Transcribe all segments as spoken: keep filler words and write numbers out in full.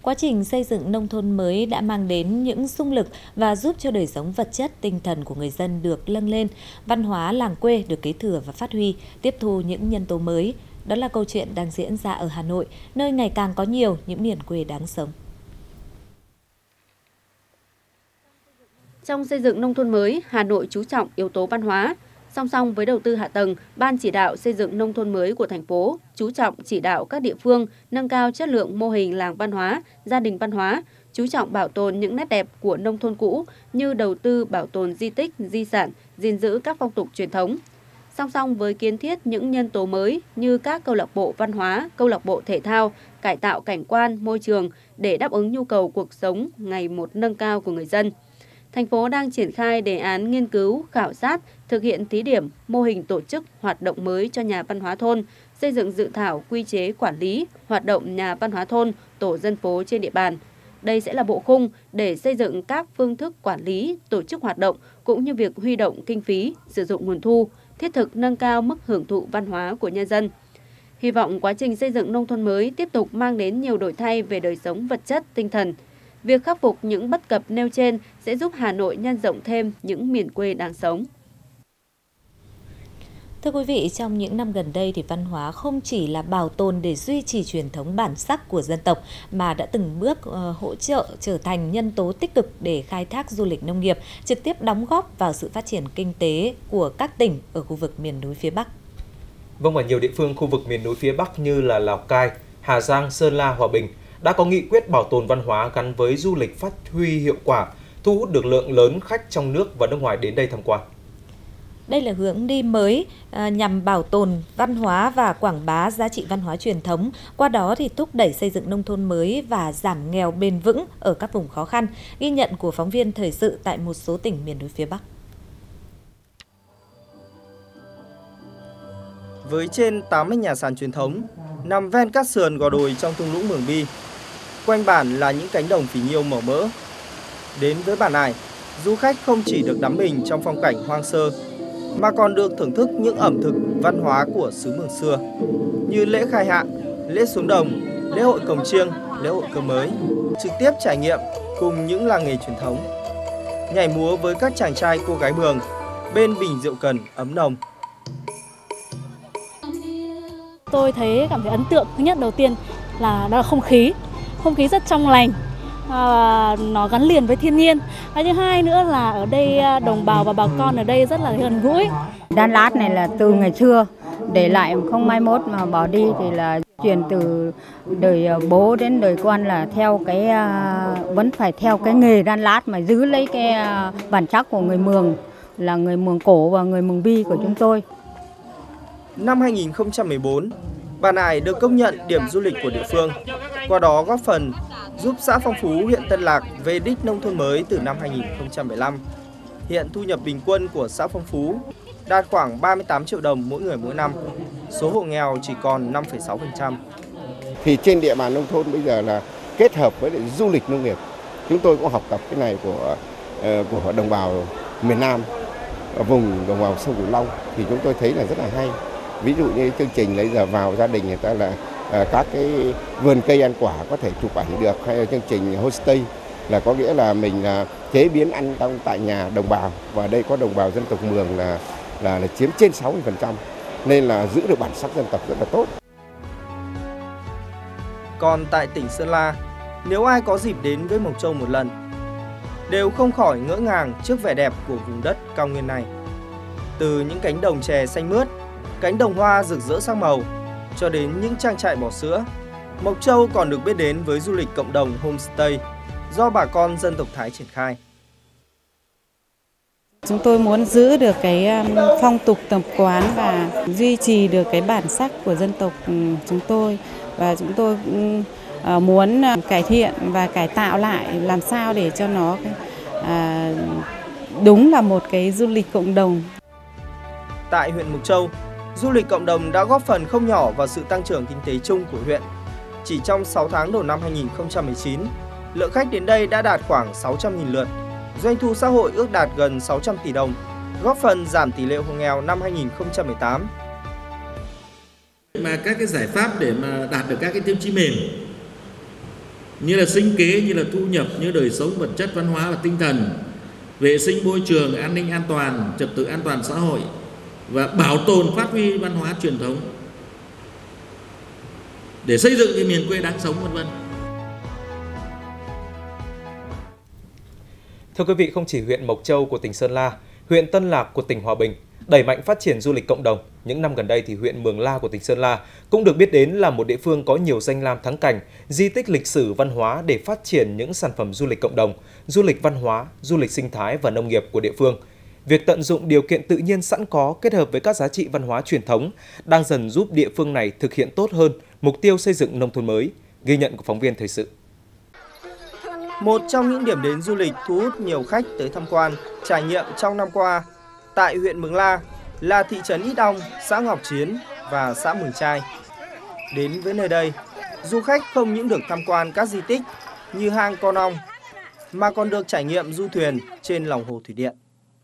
Quá trình xây dựng nông thôn mới đã mang đến những xung lực và giúp cho đời sống vật chất, tinh thần của người dân được nâng lên, văn hóa làng quê được kế thừa và phát huy, tiếp thu những nhân tố mới. Đó là câu chuyện đang diễn ra ở Hà Nội, nơi ngày càng có nhiều những miền quê đáng sống. Trong xây dựng nông thôn mới, Hà Nội chú trọng yếu tố văn hóa. Song song với đầu tư hạ tầng, Ban chỉ đạo xây dựng nông thôn mới của thành phố chú trọng chỉ đạo các địa phương nâng cao chất lượng mô hình làng văn hóa, gia đình văn hóa, chú trọng bảo tồn những nét đẹp của nông thôn cũ như đầu tư bảo tồn di tích, di sản, gìn giữ các phong tục truyền thống. Song song với kiến thiết những nhân tố mới như các câu lạc bộ văn hóa, câu lạc bộ thể thao, cải tạo cảnh quan, môi trường để đáp ứng nhu cầu cuộc sống ngày một nâng cao của người dân. Thành phố đang triển khai đề án nghiên cứu, khảo sát, thực hiện thí điểm mô hình tổ chức hoạt động mới cho nhà văn hóa thôn, xây dựng dự thảo quy chế quản lý, hoạt động nhà văn hóa thôn, tổ dân phố trên địa bàn. Đây sẽ là bộ khung để xây dựng các phương thức quản lý, tổ chức hoạt động cũng như việc huy động kinh phí, sử dụng nguồn thu, thiết thực nâng cao mức hưởng thụ văn hóa của nhân dân. Hy vọng quá trình xây dựng nông thôn mới tiếp tục mang đến nhiều đổi thay về đời sống vật chất, tinh thần. Việc khắc phục những bất cập nêu trên sẽ giúp Hà Nội nhân rộng thêm những miền quê đáng sống. Thưa quý vị, trong những năm gần đây thì văn hóa không chỉ là bảo tồn để duy trì truyền thống bản sắc của dân tộc mà đã từng bước uh, hỗ trợ trở thành nhân tố tích cực để khai thác du lịch nông nghiệp, trực tiếp đóng góp vào sự phát triển kinh tế của các tỉnh ở khu vực miền núi phía Bắc. Vâng, ở nhiều địa phương khu vực miền núi phía Bắc như là Lào Cai, Hà Giang, Sơn La, Hòa Bình đã có nghị quyết bảo tồn văn hóa gắn với du lịch phát huy hiệu quả, thu hút được lượng lớn khách trong nước và nước ngoài đến đây tham quan. Đây là hướng đi mới à, nhằm bảo tồn văn hóa và quảng bá giá trị văn hóa truyền thống, qua đó thì thúc đẩy xây dựng nông thôn mới và giảm nghèo bền vững ở các vùng khó khăn, ghi nhận của phóng viên thời sự tại một số tỉnh miền núi phía Bắc. Với trên tám mươi nhà sàn truyền thống, nằm ven các sườn gò đồi trong thung lũng Mường Bi, quanh bản là những cánh đồng phì nhiêu màu mỡ. Đến với bản này, du khách không chỉ được đắm mình trong phong cảnh hoang sơ, mà còn được thưởng thức những ẩm thực văn hóa của xứ Mường xưa, như lễ khai hạ, lễ xuống đồng, lễ hội cồng chiêng, lễ hội cơm mới, trực tiếp trải nghiệm cùng những làng nghề truyền thống, nhảy múa với các chàng trai cô gái Mường bên bình rượu cần ấm nồng. Tôi thấy cảm thấy ấn tượng thứ nhất đầu tiên là đó là không khí, không khí rất trong lành, à, nó gắn liền với thiên nhiên. Cái thứ hai nữa là ở đây đồng bào và bà con ở đây rất là gần gũi. Đan lát này là từ ngày xưa để lại không mai mốt mà bỏ đi thì là truyền từ đời bố đến đời con là theo cái vẫn phải theo cái nghề đan lát mà giữ lấy cái bản sắc của người Mường, là người Mường cổ và người Mường Bi của chúng tôi. Năm hai nghìn không trăm mười bốn, Bản Ải được công nhận điểm du lịch của địa phương, qua đó góp phần giúp xã Phong Phú, huyện Tân Lạc về đích nông thôn mới từ năm hai nghìn không trăm mười lăm. Hiện thu nhập bình quân của xã Phong Phú đạt khoảng ba mươi tám triệu đồng mỗi người mỗi năm, số hộ nghèo chỉ còn năm phẩy sáu phần trăm. Thì trên địa bàn nông thôn bây giờ là kết hợp với du lịch nông nghiệp. Chúng tôi cũng học tập cái này của của đồng bào miền Nam, vùng đồng bào sông Cửu Long thì chúng tôi thấy là rất là hay. Ví dụ như chương trình lấy giờ vào gia đình người ta là à, các cái vườn cây ăn quả có thể chụp ảnh được, hay là chương trình homestay là có nghĩa là mình là chế biến ăn trong tại nhà đồng bào, và đây có đồng bào dân tộc Mường là là, là chiếm trên sáu mươi phần trăm, nên là giữ được bản sắc dân tộc rất là tốt. Còn tại tỉnh Sơn La, nếu ai có dịp đến với Mộc Châu một lần đều không khỏi ngỡ ngàng trước vẻ đẹp của vùng đất cao nguyên này. Từ những cánh đồng chè xanh mướt, cánh đồng hoa rực rỡ sắc màu, cho đến những trang trại bò sữa, Mộc Châu còn được biết đến với du lịch cộng đồng homestay do bà con dân tộc Thái triển khai. Chúng tôi muốn giữ được cái phong tục tập quán và duy trì được cái bản sắc của dân tộc chúng tôi, và chúng tôi muốn cải thiện và cải tạo lại làm sao để cho nó đúng là một cái du lịch cộng đồng. Tại huyện Mộc Châu, du lịch cộng đồng đã góp phần không nhỏ vào sự tăng trưởng kinh tế chung của huyện. Chỉ trong sáu tháng đầu năm hai nghìn không trăm mười chín, lượng khách đến đây đã đạt khoảng sáu trăm nghìn lượt, doanh thu xã hội ước đạt gần sáu trăm tỷ đồng, góp phần giảm tỷ lệ hộ nghèo năm hai nghìn không trăm mười tám. Mà các cái giải pháp để mà đạt được các cái tiêu chí mềm như là sinh kế, như là thu nhập, như đời sống vật chất, văn hóa và tinh thần, vệ sinh môi trường, an ninh an toàn, trật tự an toàn xã hội và bảo tồn phát huy văn hóa truyền thống để xây dựng cái miền quê đáng sống, vân vân. Thưa quý vị, không chỉ huyện Mộc Châu của tỉnh Sơn La, huyện Tân Lạc của tỉnh Hòa Bình đẩy mạnh phát triển du lịch cộng đồng, những năm gần đây thì huyện Mường La của tỉnh Sơn La cũng được biết đến là một địa phương có nhiều danh lam thắng cảnh, di tích lịch sử văn hóa để phát triển những sản phẩm du lịch cộng đồng, du lịch văn hóa, du lịch sinh thái và nông nghiệp của địa phương. Việc tận dụng điều kiện tự nhiên sẵn có kết hợp với các giá trị văn hóa truyền thống đang dần giúp địa phương này thực hiện tốt hơn mục tiêu xây dựng nông thôn mới. Ghi nhận của phóng viên thời sự. Một trong những điểm đến du lịch thu hút nhiều khách tới tham quan, trải nghiệm trong năm qua tại huyện Mường La là thị trấn Ít Ong, xã Ngọc Chiến và xã Mường Trai. Đến với nơi đây, du khách không những được tham quan các di tích như hang Con Ong mà còn được trải nghiệm du thuyền trên lòng hồ thủy điện.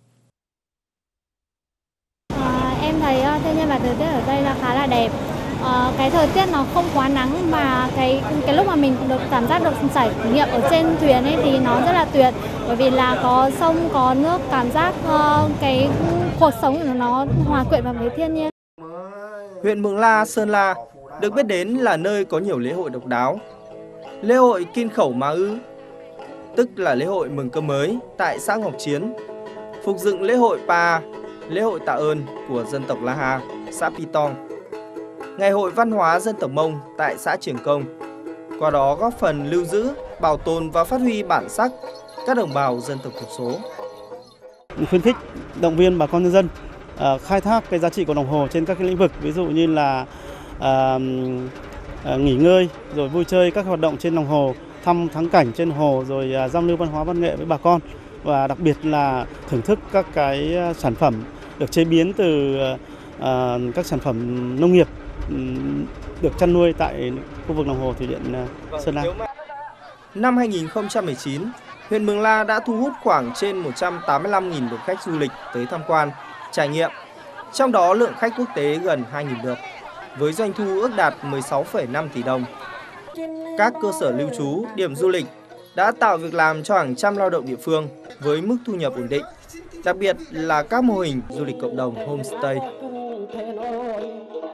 À, em thấy thiên nhiên và thời tiết ở đây là khá là đẹp. À, cái thời tiết nó không quá nắng mà cái cái lúc mà mình được cảm giác được trải nghiệm ở trên thuyền ấy thì nó rất là tuyệt, bởi vì là có sông, có nước, cảm giác uh, cái cuộc sống của nó hòa quyện vào với thiên nhiên. Huyện Mường La, Sơn La được biết đến là nơi có nhiều lễ hội độc đáo. Lễ hội Kin Khẩu Ma Ư, tức là lễ hội mừng cơm mới tại xã Ngọc Chiến, phục dựng lễ hội Pa, lễ hội tạ ơn của dân tộc La Ha, xã Pi Tong, Ngày hội văn hóa dân tộc Mông tại xã Trường Công, qua đó góp phần lưu giữ, bảo tồn và phát huy bản sắc các đồng bào dân tộc thiểu số. Khuyến khích, động viên bà con nhân dân uh, khai thác cái giá trị của đồng hồ trên các cái lĩnh vực, ví dụ như là uh, uh, nghỉ ngơi, rồi vui chơi các hoạt động trên đồng hồ, thăm thắng cảnh trên hồ, rồi uh, giao lưu văn hóa văn nghệ với bà con, và đặc biệt là thưởng thức các cái sản phẩm được chế biến từ uh, các sản phẩm nông nghiệp được chăn nuôi tại khu vực lòng hồ thủy điện Sơn La. Năm hai nghìn không trăm mười chín, huyện Mường La đã thu hút khoảng trên một trăm tám mươi lăm nghìn lượt khách du lịch tới tham quan, trải nghiệm. Trong đó lượng khách quốc tế gần hai nghìn lượt, với doanh thu ước đạt mười sáu phẩy năm tỷ đồng. Các cơ sở lưu trú, điểm du lịch đã tạo việc làm cho hàng trăm lao động địa phương với mức thu nhập ổn định, đặc biệt là các mô hình du lịch cộng đồng homestay.